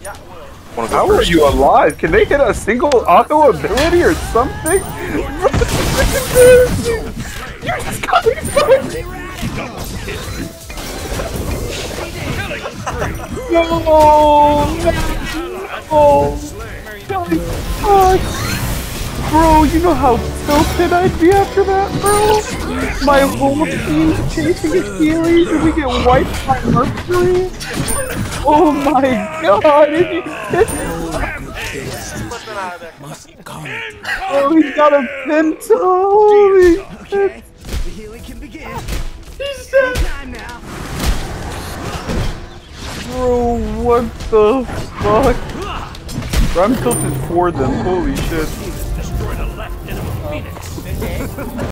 How are you alive? Can they hit a single auto ability or something? You're just coming No! Bro, you know how tilted I'd be after that, bro? My whole team's chasing Achilles and we get wiped by Mercury? Oh my god, if you Oh, he's got a penta! Holy shit! The healing can begin. He's dead! Bro, what the fuck? Bro, I'm tilted for them, holy shit. Destroy the left enemy Phoenix.